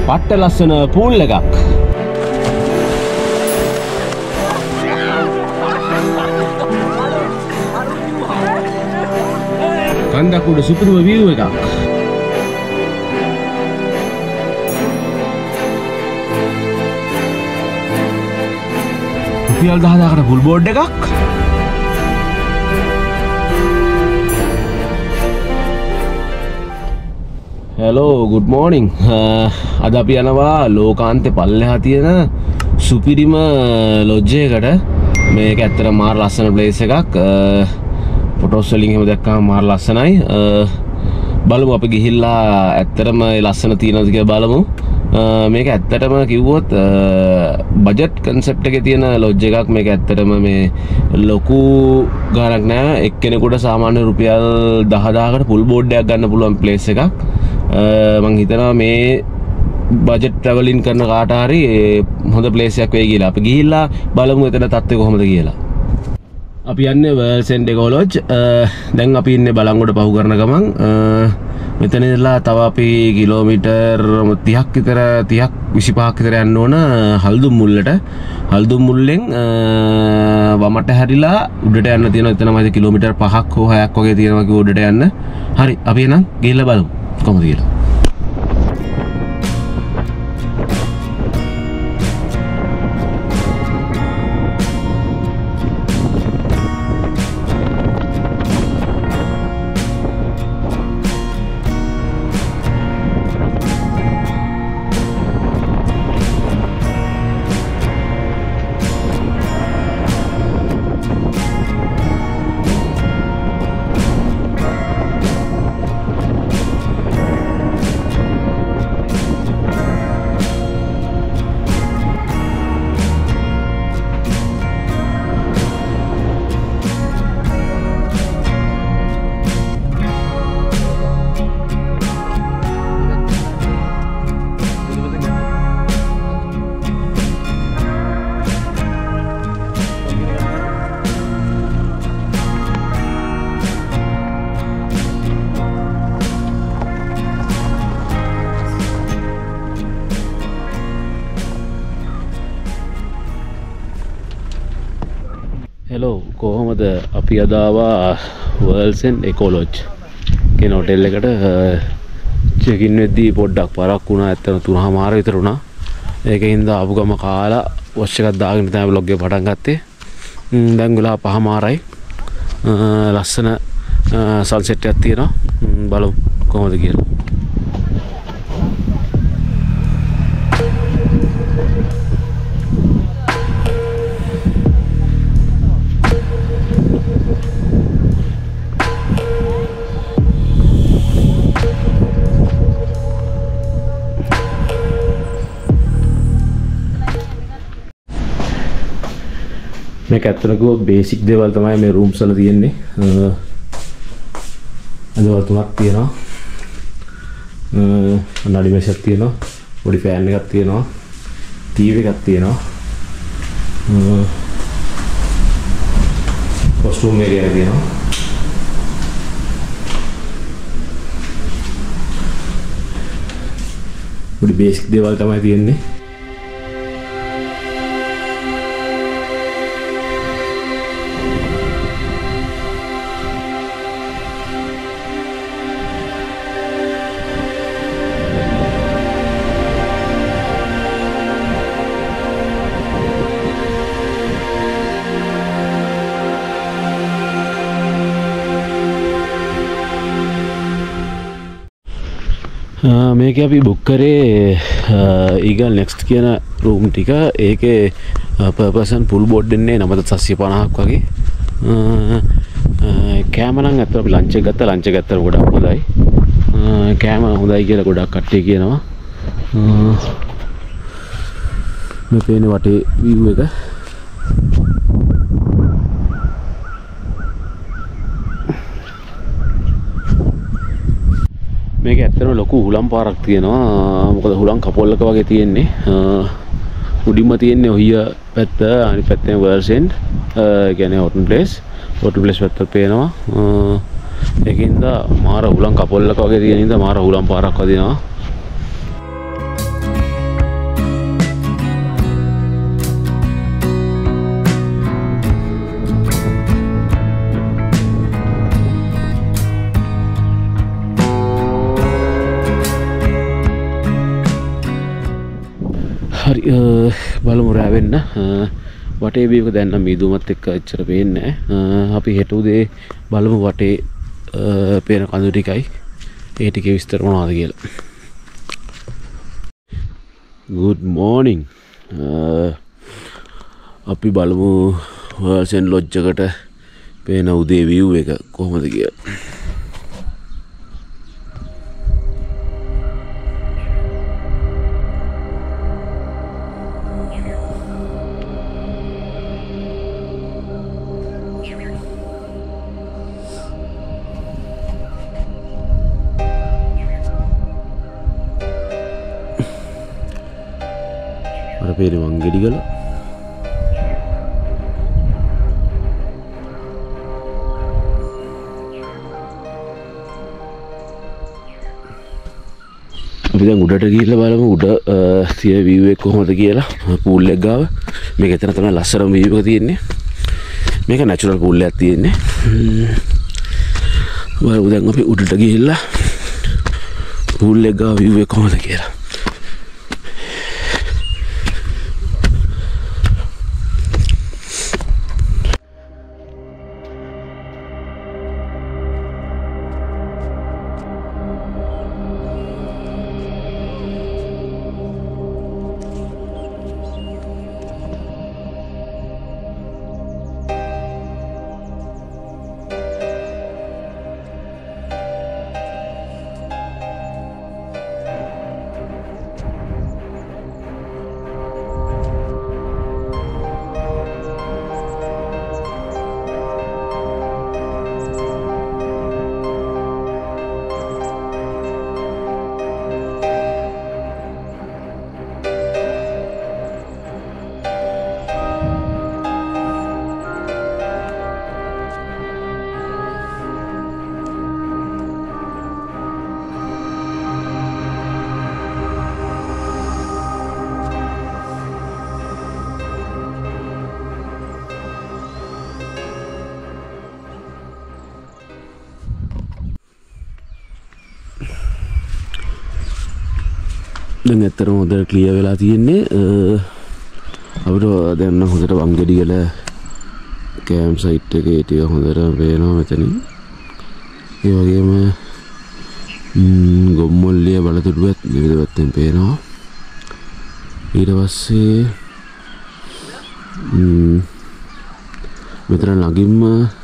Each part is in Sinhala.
පට්ට ලස්සන පූල් එකක්. කන්දක් උඩ සුපිරිම view එකක්. රුපියල් 10000කට full board එකක්. Hello, good morning. අද අපි යනවා ලෝකාන්තේ පල්ලෙහා තියෙන සුපිරිම ලොජ් එකකට. මේක ඇත්තට මාර ලස්සන ප්ලේස් එකක්. ෆොටෝස් වලින් එහෙම දැක්කම මාර ලස්සනයි. බලමු අපි ගිහිල්ලා ඇත්තටම ලස්සන තියෙනවද කියලා බලමු. මේක ඇත්තටම කිව්වොත් බජට් කන්සෙප්ට් එකේ තියෙන ලොජ් එකක්. මේක ඇත්තටම මේ ලොකු ගාණක් නෑ. එක්කෙනෙකුට සාමාන්‍ය රුපියල් 10000කට full board එකක් ගන්න පුළුවන් ප්ලේස් එකක්. මං හිතනවා මේ බජට් ට්‍රැවලින් කරන කාට හරි හොඳ ප්ලේස් එකක් වෙයි කියලා. අපි ගිහිල්ලා බලමු එතන තත්ත්වය කොහොමද කියලා. අපි යන්නේ වර්ල්ඩ්ස් එන්ඩ් එකෝ ලොජ්. දැන් අපි ඉන්නේ බලංගොඩ පහු කරන ගමන්. මෙතන ඉඳලා තව අපි කිලෝමීටර් 30ක් විතර 25ක් විතර යන්න ඕන හල්දුම් මුල්ලට. හල්දුම් මුල්ලෙන් වමට හැරිලා උඩට යන්න තියෙනවා. එතන මයිද කිලෝමීටර් 5ක් හෝ 6ක් වගේ තියෙනවා කිව්ව උඩට යන්න. හරි අපි එහෙනම් ගිහිල්ලා බලමු කොහොමද කියලා. හෙලෝ කොහොමද අපි අද ආවා වර්ල්ඩ්ස් එන්ඩ් එකෝ ලොජ් කියන හොටෙල් එකට. චෙක් ඉන් වෙද්දී පොඩ්ඩක් පරක් වුණා. ඇත්තටම 3:00 විතර වුණා. ඒකින්ද ආපු ගම කාලා වොච් එකක් දාගෙන තමයි vlog එක පටන් ගත්තේ. දැන් වෙලා 5:00යි. ලස්සන සන්සෙට් එකක් තියෙනවා. බලමු කොහොමද කියලා. මේක ඇත්තටම කිව්වොත් බේසික් දේවල් තමයි මේ රූම්ස් වල තියෙන්නේ. අදවල් තුනක් තියෙනවා. නඩි මේසයක් තියෙනවා. පොඩි ෆෑන් එකක් තියෙනවා. ටීවී එකක් තියෙනවා. වොෂ්රූම් ඒරියා එක තියෙනවා. පොඩි බේසික් දේවල් තමයි තියෙන්නේ. මේක අපි බුක් කරේ ඊගල් නෙක්ස්ට් කියන රූම් ටික. ඒකේ per person full board දෙන්නේ 9750ක් වගේ. කෑම නම් අතට අපි ලන්ච් එක ගත්තා. ලන්ච් එක ගත්තම ගොඩක් හොඳයි. කෑම හොඳයි කියලා ගොඩක් කට්ටිය කියනවා. මේ පේන වටේ view එක. මේක ඇත්තටම ලොකු හුලම් පාරක් තියෙනවා. මොකද හුලම් කපොල්ලක වගේ තියෙන්නේ. උඩින්ම තියෙන්නේ ඔහිය පැත්ත, අනිත් පැත්තෙන් වර්ල්ඩ්ස් එන්ඩ් කියන්නේ හොටල් ප්ලේස්. හොටල් ප්ලේස් පැත්තට පේනවා. ඒකින්ද මාර හුලම් කපොල්ලක වගේ තියෙන ඉඳ මාර හුලම් පාරක් වදිනවා. හරි බලමු රෑ වෙන්න වටේ වීව් එක දැන් නම් මීදුමත් එක්ක එච්චර පේන්නේ නැහැ. අපි හෙට උදේ බලමු වටේ පේන කඳු ටිකයි ඒ ටිකේ විස්තර මොනවද කියලා. Good morning. අපි බලමු වර්ල්සන් ලොජ් එකට පේන උදේ view එක කොහොමද කියලා. අර පේන්නේ මංගෙඩිගල. අපි දැන් උඩට ගිහිල්ලා බලමු උඩ තියෙන view එක කොහොමද කියලා. pool එක ගාව. මේක එතන තමයි ලස්සනම view එක තියෙන්නේ. මේක natural pool එකක් තියෙන්නේ. බලමු දැන් අපි උඩට ගිහිල්ලා pool එක ගාව view එක කොහොමද කියලා. දැන් ඇත්තටම හොඳට ක්ලියර් වෙලා තියෙන්නේ. අපිට දැන් නම් හොඳට වංගෙඩිගල කැම්ප් සයිට් එකේ ටික හොඳට පේනවා මෙතනින්. ඒ වගේම ගොම්මොල්ලිය බලතුඩුවත් විවිධ පැත්තෙන් පේනවා. ඊට පස්සේ මෙතන ළඟින්ම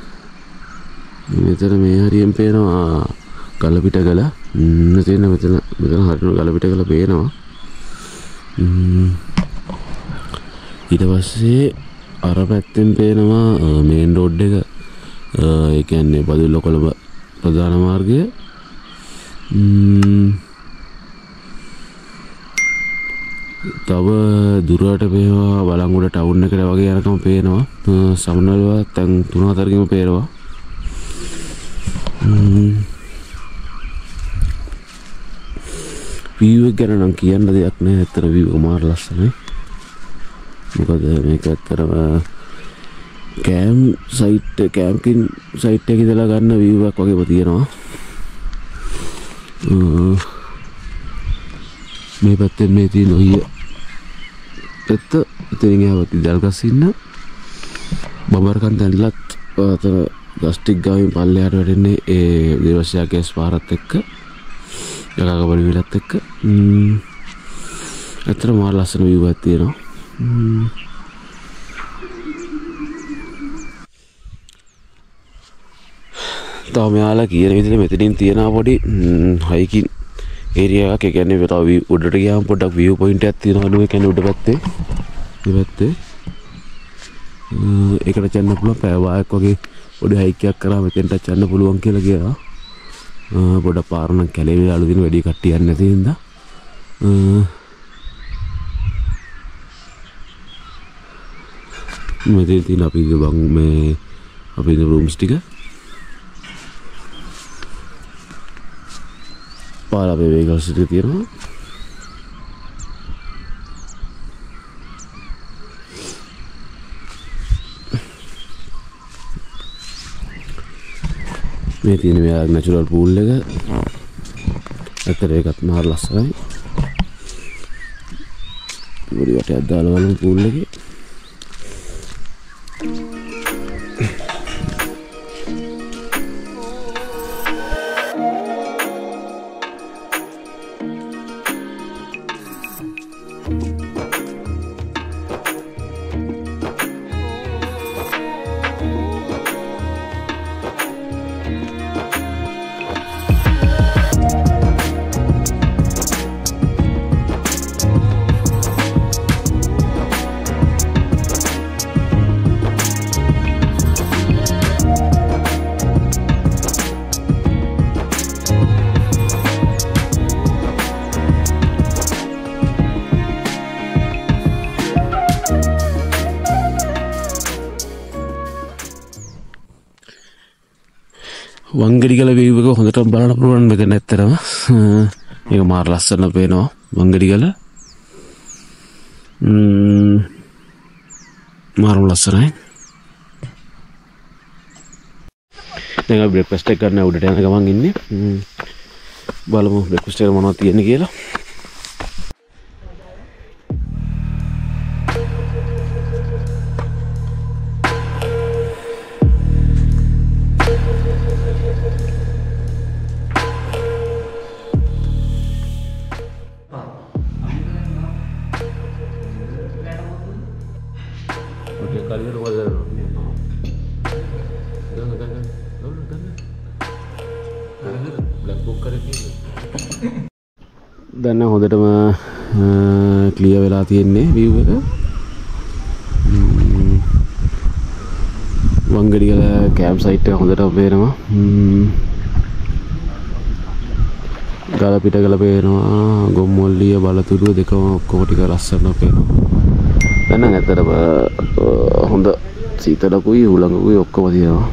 මෙතන මේ හරියෙන් පේනවා ගලපිටගල. මෙතන හරියට ගලපිටගල පේනවා. ඊට පස්සේ අර පැත්තෙන් පේනවා මේන් රෝඩ් එක. ඒ කියන්නේ බදුල්ල කොළඹ ප්‍රධාන මාර්ගය. තව දුරට පේනවා බලංගොඩ ටවුන් එකට වගේ යනකම් පේනවා. සමනලව තැන් 3-4කින්ම පේනවා. view එක ගැන නම් කියන්න දෙයක් නෑ. ඇත්තට view එක මාර ලස්සනයි. මොකද මේක ඇත්තටම කැම්පින් සයිට් එකේ ඉඳලා ගන්න view එකක් වගේම තියෙනවා. මේ පැත්තෙන් මේ තියෙන ඔය පැත්ත එතනින් එහාට ඉදල්ගස් ඉන්න බඹරකන් තැන්ලත් අතන ගස් ටික ගාවින් පල්ලෙහාට වැටෙන්නේ ඒ දේවස්යා ගෑස් පාරත් එක්ක යකාගබඩ විලත් එක්ක. ඇත්තට මාර ලස්සන view එකක් තියෙනවා. තව මෙයාලා කියන විදිහට මෙතනින් තියෙනවා පොඩි හයිකින් ඒරියා එකක්. ඒ කියන්නේ තව උඩට ගියාම පොඩ්ඩක් view point එකක් තියෙනවා. ඒ කියන්නේ උඩ පැත්තේ මේ පැත්තේ ඒකට යන්න පුළුවන්. පැය වායක් වගේ පොඩි හයික් එකක් කරා මෙතෙන්ට යන්න පුළුවන් කියලා කියනවා. පොඩක් පාර නම් කැලේ වෙලා අලුතින් වැඩි කට්ටියක් නැති හින්දා මෙතන තියෙන අපි මේ අපේ රූම්ස් ටික පාර අපේ වේගල්ස් ටික තියෙනවා. මේ තියෙන මෙයා නැචරල් පූල් එක. ඇත්තට ඒකත් මාර ලස්සනයි. ඉවරි වටයක් දාලා බලමු පූල් එකේ. වංගඩිගල වීව් එක හොඳට බලන්න පුළුවන් මෙතන ඇත්තටම. මේක මාර ලස්සන පේනවා වංගඩිගල. මාරම ලස්සනයි. දැන් අපි බ්‍රෙක්ෆාස්ට් එක ගන්න උඩට යන ගමන් ඉන්නේ. බලමු බ්‍රෙක්ෆාස්ට් එක මොනවද තියෙන්නේ කියලා. දැන් හොඳටම ක්ලියර් වෙලා තියෙන්නේ view එක. වංගඩිගල කැම්ප් සයිට් එක හොඳටම පේනවා. ගල පිට ගල පේනවා. ගොම්මොල්ලිය බලතුරුව දෙකම ඔක්කොම ටික ලස්සනට පේනවා. දැන් නම් ඇත්තටම හොඳ සීතලකුයි උලඟකුයි ඔක්කොම තියෙනවා.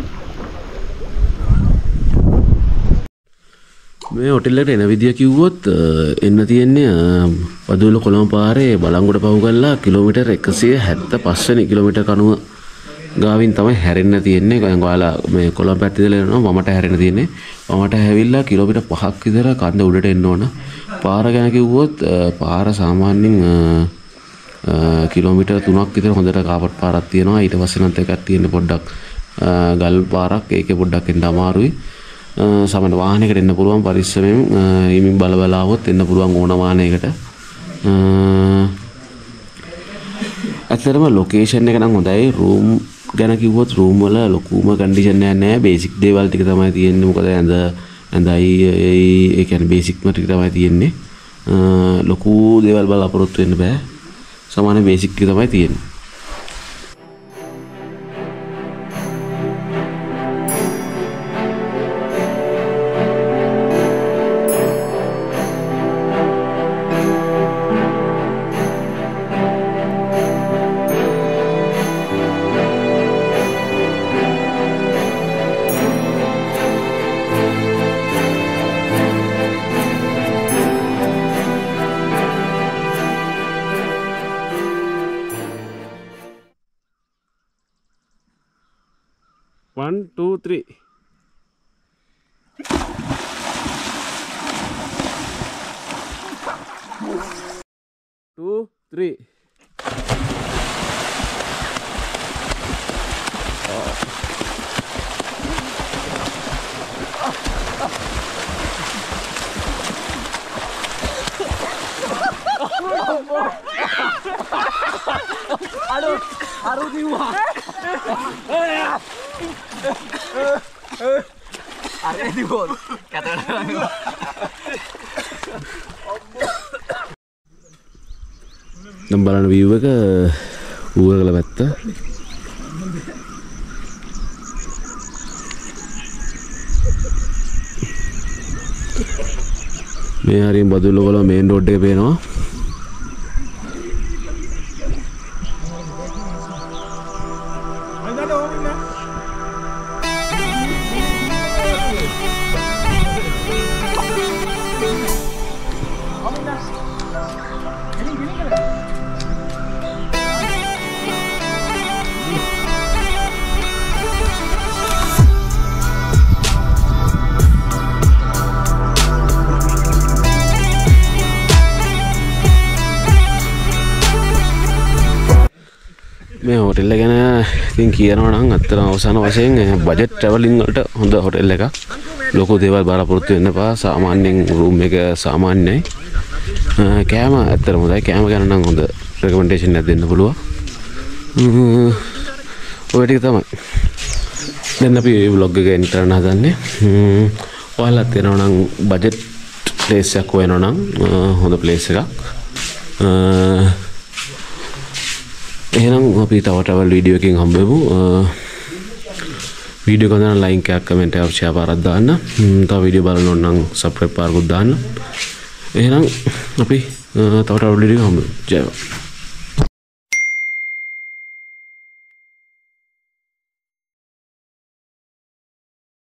මේ හොටෙල් එකට එන විදිය කිව්වොත් එන්න තියෙන්නේ වදුවල කොළඹ පාරේ බලංගොඩ පහු කරලා කිලෝමීටර් 175 වෙනි කිලෝමීටර් කණුව ගාවින් තමයි හැරෙන්න තියෙන්නේ. දැන් ඔයාලා මේ කොළඹ පැත්තේ ඉඳලා එනවා වමට හැරෙන්න තියෙන්නේ. වමට හැවිලා කිලෝමීටර් 5ක් විතර කන්ද උඩට එන්න ඕන. පාර ගැන කිව්වොත් පාර සාමාන්‍යයෙන් කිලෝමීටර් 3ක් විතර හොඳට කාපට් පාරක් තියෙනවා. ඊට පස්සේ නම් එකක් තියෙන්නේ පොඩ්ඩක් ගල් පාරක්. ඒකේ පොඩ්ඩක් එන්න අමාරුයි. සමහර වාහනයකට එන්න පුළුවන් පරිස්සමෙන් ඊමින් බල බල આવොත් එන්න පුළුවන් ඕන වාහනයකට. ඇත්තටම ලොකේෂන් එක නම් හොඳයි. රූම් ගැන කිව්වොත් රූම් වල ලොකුම කන්ඩිෂන් එකක් නැහැ. බේසික් දේවල් ටික තමයි තියෙන්නේ. මොකද ඇඳයි ඒ කියන්නේ බේසික්ම ටික තමයි තියෙන්නේ. ලොකු දේවල් බලාපොරොත්තු වෙන්න බෑ. සාමාන්‍ය බේසික් ටික තමයි තියෙන්නේ. One, two, three. Two, three. Aduh diwa. Are diwa. Katakan. නම් බලන view එක ඌරගල පැත්ත. මේ හරියෙන් බදුල්ල වල මේන් රෝඩ් එක පේනවා. මේ හොටෙල් එක ගැන ඉතින් කියනවා නම් අත්තර අවසාන වශයෙන් බජට් ට්‍රැවලින් වලට හොඳ හොටෙල් එකක්. ලොකු දේවල් බලාපොරොත්තු වෙන්න එපා. සාමාන්‍යයෙන් රූම් එක සාමාන්‍යයි. කෑම ඇත්තටම හොඳයි. කෑම ගැන නම් හොඳ රෙකමෙන්ඩේෂන් එකක් දෙන්න පුළුවන්. ඔය ටික තමයි. දැන් අපි vlog එක එන්ඩ් කරන්න හදන්නේ. ඔයාලත් එනවා නම් බජට් ප්ලේස් එකක් හොයනවා නම් හොඳ ප්ලේස් එකක්. එහෙනම් අපි තව ට්‍රැවල් වීඩියෝ එකකින් හම්බෙමු. වීඩියෝ එක ගන්න ලයික් එකක් කමෙන්ට් එකක් ෂෙයා පාරක් දාන්න. තව වීඩියෝ බලන්න ඕන නම් සබ්ස්ක්‍රයිබ් පාරකුත් දාන්න. එහෙනම් අපි තව ට්‍රැවල් වීඩියෝ එකකින් හම්බෙමු. ජය වේවා.